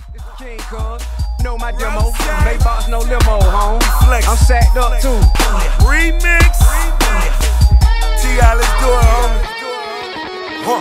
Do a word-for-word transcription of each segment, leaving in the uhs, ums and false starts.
It's the king, cuz. Know my demo. Maybox, no limo, home. I'm sacked up too. Remix. T I, let's do it, homie. Huh.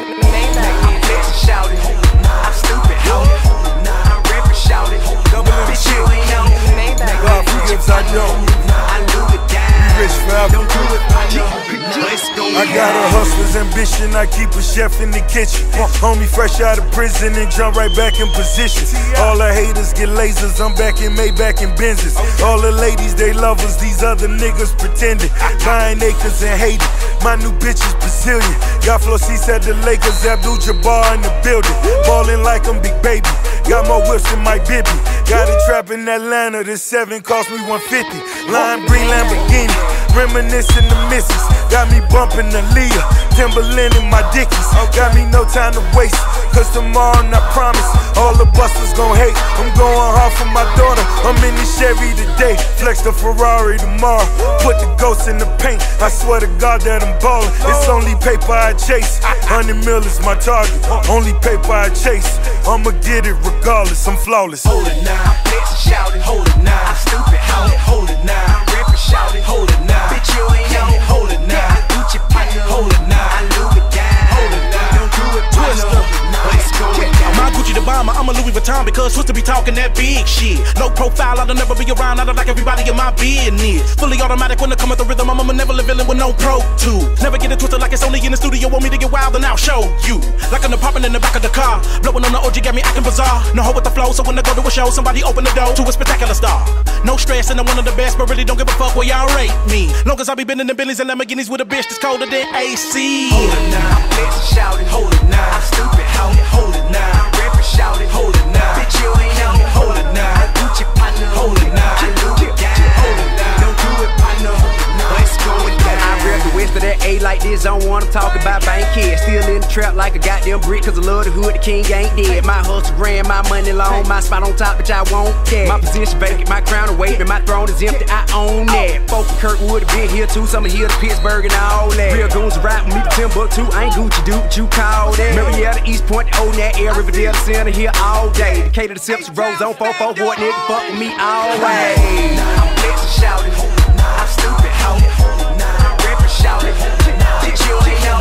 Let's shout it. I'm stupid, homie. I'm rapping, shout it. Double M Bitch, shit. you ain't know. God forgives, I know. I lose it down. You rich forever. Don't do it, I know. Let's go. I got a hustler's ambition, I keep a chef in the kitchen. Homie fresh out of prison and jump right back in position. All the haters get lasers, I'm back in Maybach and Benzes. All the ladies, they love us, these other niggas pretending. Buying acres and hating, my new bitch is Brazilian. Got floor seats at the Lakers, Abdul Jabbar in the building. Ballin' like I'm Big Baby, got more whips than my Bibby. Got a trap in Atlanta, this seven cost me one fifty. Lime green Lamborghini, reminiscing the missus. Got me bumping the Leah, Timberland in my Dickies. Got me no time to waste, cause tomorrow, I promise, all the busters gon' hate. I'm going hard for my daughter, I'm in the Chevy today. Flex the Ferrari tomorrow, put the ghost in the paint. I swear to God that I'm ballin'. It's only paper I chase, hundred mil is my target. Only paper I chase, I'ma get it regardless, I'm flawless. Hold it now, let's shout it. Hold it now, I'm stupid, hold it, hold it now. I'm rapping, shout it, hold it now. Bitch, you ain't know, hold it now. Gucci partner, hold it now. I lose it down, hold it now. Don't do it, partner. Let's go it down. My Gucci the bomber, I'm a Louis Vuitton because supposed to be talking that big shit. Low profile, I'll never be around, I don't like everybody in my business. Fully automatic when it come at the rhythm, I'm a benevolent villain with no pro tools. Never get it twisted like it's only in the studio, want me to get wild and I'll show you. Like an apartment in the back of the car, blowing on the O G got me acting bizarre. No hoe with the flow, so when I go to a show, somebody open the door to a spectacular star. No stress and I'm one of the best, but really don't give a fuck where y'all rate me. Long as I be bending the Bentleys and Lamborghinis with a bitch that's colder than A C. Hold it now, let's shout it. Hold it now, I'm stupid, hold it, hold it now. I'm rapping, shout it, hold it now. Bitch, you ain't know, hold it now. Gucci partner, hold it now. I lose it down, hold it now. Don't do it, partner. Let's go it down. I rep the west of that A like this, I don't wanna talk about bank kids. Still in the trap like a goddamn brick, cause I love the hood, the king ain't dead. My hustle grand, my money long, my spot on top, bitch, I want that. My position vacant, my crown away, but my throne is empty, I own that. Folk from Kirkwood have been here too, some are here to Pittsburgh and all that. Real goons rap with me for Timbuktu, I ain't Gucci dude, what you call that. Marietta, East Point, the old that air, Riverdale, the center here all day. Decatur, the Simpson, Rose on four four, boy, nigga, fuck with me always. I'm flexing, shouting, I'm stupid, hold it. I'm rapping, shouting, bitch, you ain't know.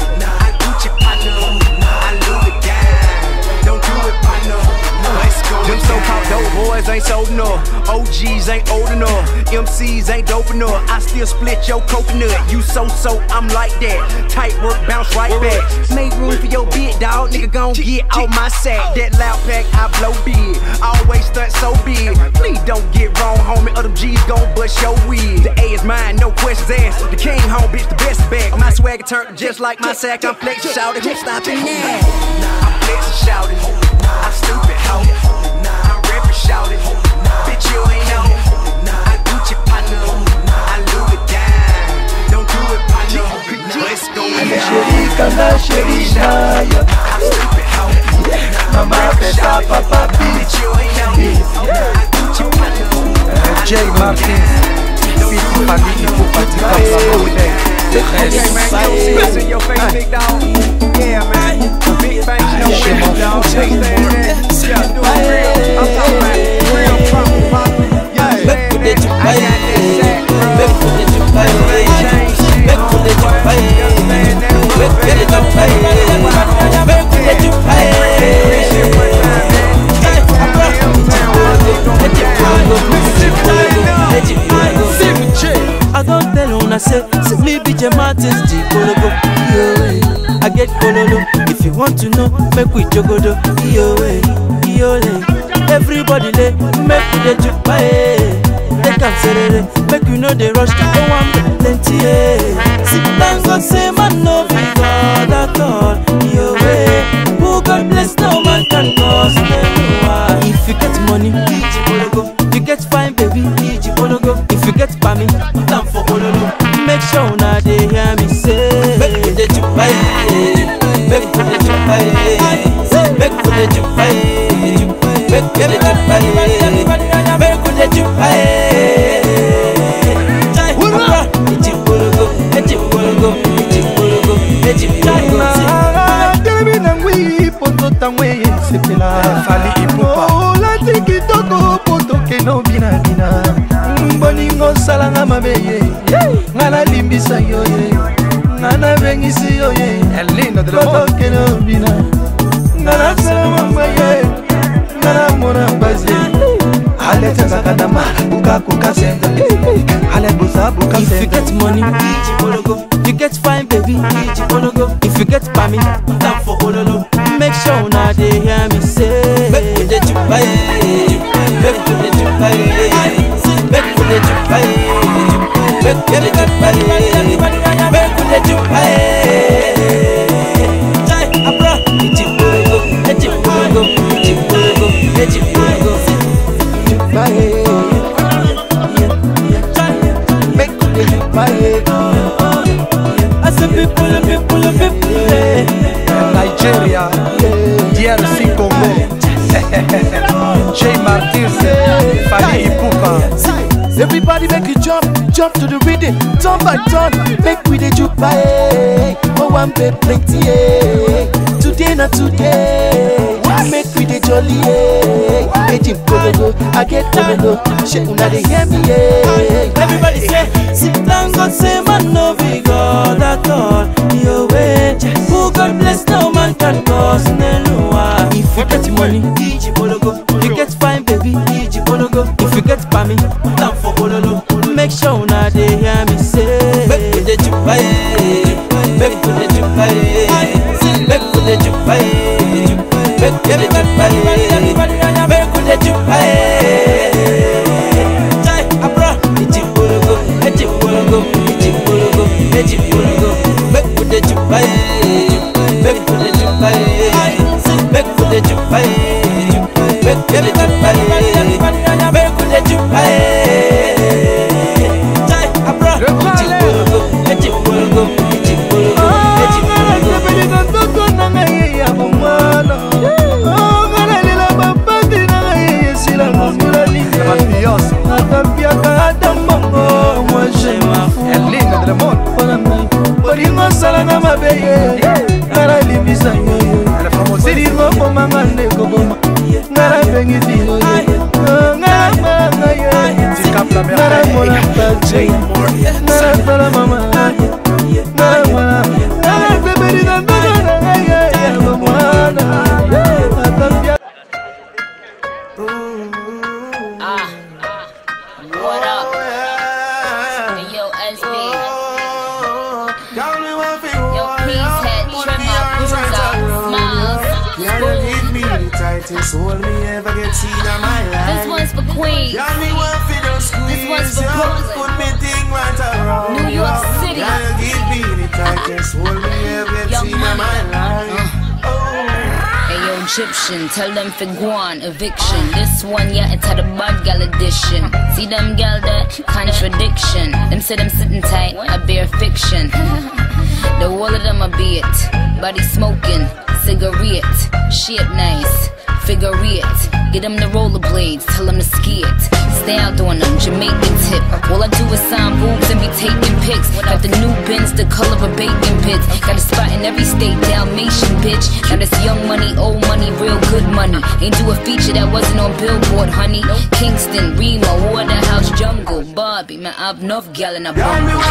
I Gucci partner, I lose it down. Don't do it, partner. Let's go. Them so-called dope boys ain't sold enough. O Gs ain't old enough. M Cs ain't dope enough. I still split your coconut. You so-so, I'm like that. Tight work, bounce right back. Make room for your big dog. Nigga gon' get out my sack. That loud pack, I blow big. Always stunt so big. Please don't get wrong, homie. Other G's gon' bust your wig. The A is mine, no questions asked. The king home, bitch, the best back. My swagger turned just like my sack. I'm flexing, shouting, who's stopping now? I'm flexing, shouting. I'm stupid, hold it. I'm rapping, shouting. Bitch, you ain't know. I Gucci partner. I lose it down. Don't do it, partner. Let's go it down. Shirika na shirina yo. I'm stupid, hold it. Mama pesa papa Bitch, you ain't know. I Gucci partner. Jay Martins, Fiti Fali Ipupa Tika Okay, man, yo, see in your face, big dog. Yeah, man. Big banks, no business, dog. Stay there. Yeah, do it real. I'm talking about real trouble, pop. Yeah, man. I got that sack, bro. I don't tell una say, say me be J Martins, G Kologo, yo. I get Kololo, if you want to know, make we jogodo, yo, yo. Everybody lay, make we dey juke by, take am serere, make you know they rush, no one get plenty, eh. See, thank God say man no be God at all, yo. Who God bless, no man can cause them. If you get money, G Kologo. If you get fine, baby, G Kologo. If you get pammy, time for Ololo. Make sure now they hear me say, make for the jupai, make for the jupai, make for the jupai, make for the jupai, make for the jupai. G Kologo, G Kologo, G Kologo, G Kologo. Baby, na we put to tamwe sepela. Fali ipupa. Mobali kitoko poto keno bina bina. Boningo salanga mabeye. Ngana limbisa yo ye. Ngana bengisi yo ye. Elina de la poto keno bina. Ngana salama maye. Ngana mona bazi. Ale tesa kadama buka kuka senda. Ale busa buka senda. If you get money, eat Ologo. You get fine, baby, eat Ologo. If you get pami, down for Ololo. Make sure now they hear me say. Make with the jupaye, make with the jupaye, make with the jupaye, make with the jupaye, make with the jupaye. Jai abra, eat Ologo, eat Ologo, eat Ologo, eat Ologo. Jupaye, make with the jupaye. I said people, people, people. Nigeria, D R C Congo, J Martins, Fali Ipupa. Everybody make you jump, jump to the rhythm, turn by turn, make we the juke by. Oh, one pay plenty, today not today. Make we the jolly, Egypt Pologo, I get Pologo, shake now they hear me. Everybody say, sit down, God say, man, no be God at all. Your way, who God bless, no man can cause no. If you get money, eat Pologo. You get fine, baby, eat Pologo. If you get pami, down for Ololo. Make sure now they hear me say, make with the jupaye, make with the jupaye, make with the jupaye, make with the jupaye, make with the jupaye. Jai abra, eat Pologo, eat Pologo, eat Pologo, eat Pologo. Make with the jupaye, make with the jupaye, make with the jupaye, make with the jupaye, make with the jupaye. Jai abra, eat Pologo, eat Pologo, eat Pologo, eat This one's for Queens. This one's for Brooklyn. New York City. Young Money. Hey yo, Egyptian, tell them for Guan, eviction. This one, yeah, it's had a bad gal edition. See them gal, that contradiction. Them say them sitting tight, I bear fiction. The wall of them a be it. Body smoking, cigarette, shit nice. Figure it, get them the rollerblades, tell them to ski it. Stay out doing them, Jamaican tip. All I do is sign boobs and be taking pics. Got the new bins, the color of bacon bits. Got a spot in every state, Dalmatian bitch. Now this young money, old money, real good money. Ain't do a feature that wasn't on Billboard, honey. Kingston, Remo, Waterhouse, Jungle, Bobby, man, I've enough gal in a bumble. Girl,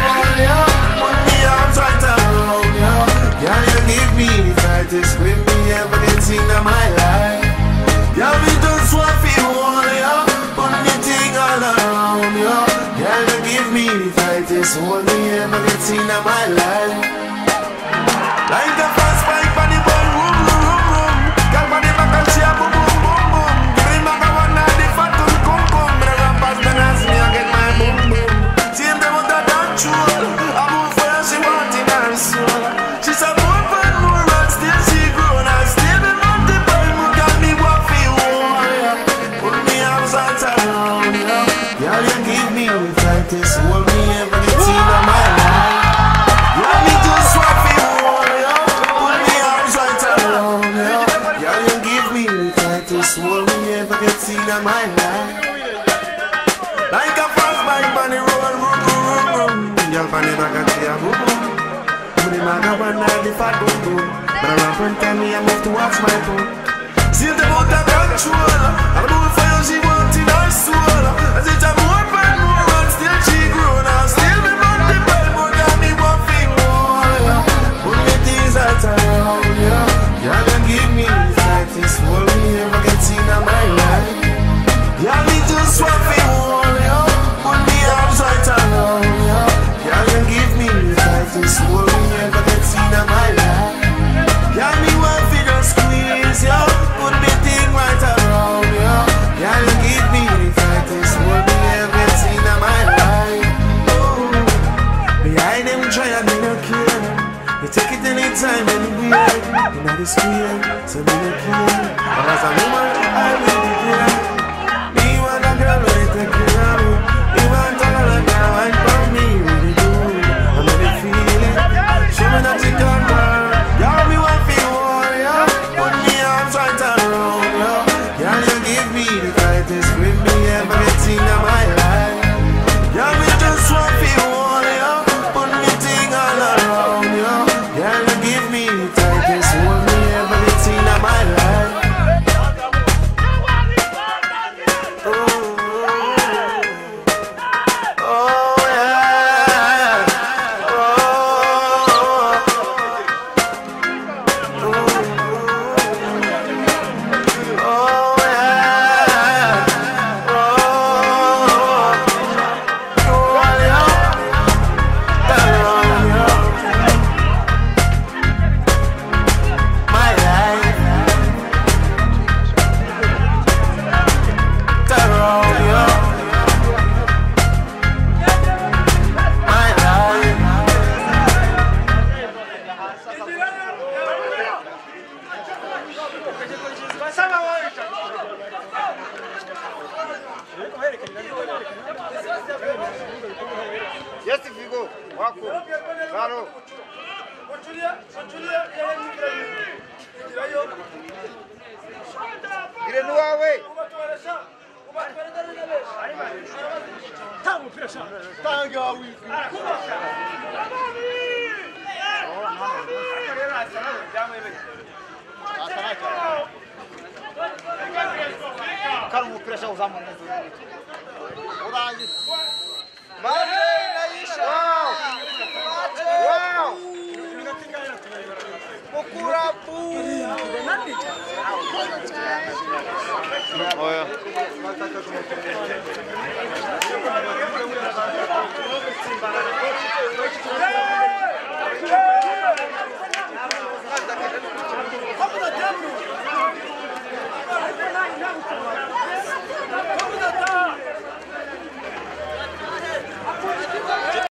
you give me the tightest grip me ever get seen in my life. Girl, me just want to hold you, put me thing all around you. Girl, you give me the tightest hold me ever get seen in my life. Like the first pipe on the bum, boom, boom, boom, boom. Girl, on the back and she a boom, boom, boom, boom. Give me back a one and the fat to the cum, cum. Me the rappers then ask me I get my boom, boom. See him them with that control. I move for her, she want it and soul. She's a more fun, more and still she grown and still be multiple. More got me what feel warrior. Put me arms out around you. Girl, you give me the tightest hold me ever get seen in my life. Girl, me just want feel warrior. Put me arms right around you. Girl, you give me the tightest hold me ever get seen in my life. Like a fast bike on the road, room, room, room, room. Girl, on the back and she a boom, boom. The maga one night the fat boom boom. But around front time me I move to watch my phone. See the motor control. Claro. Ile nuawe. Tamu pressure. Tanga wiki. Kalmu pressure o zaman. Orange. Mate naisha. Wow. Wow. Mukurapu. Oh yeah.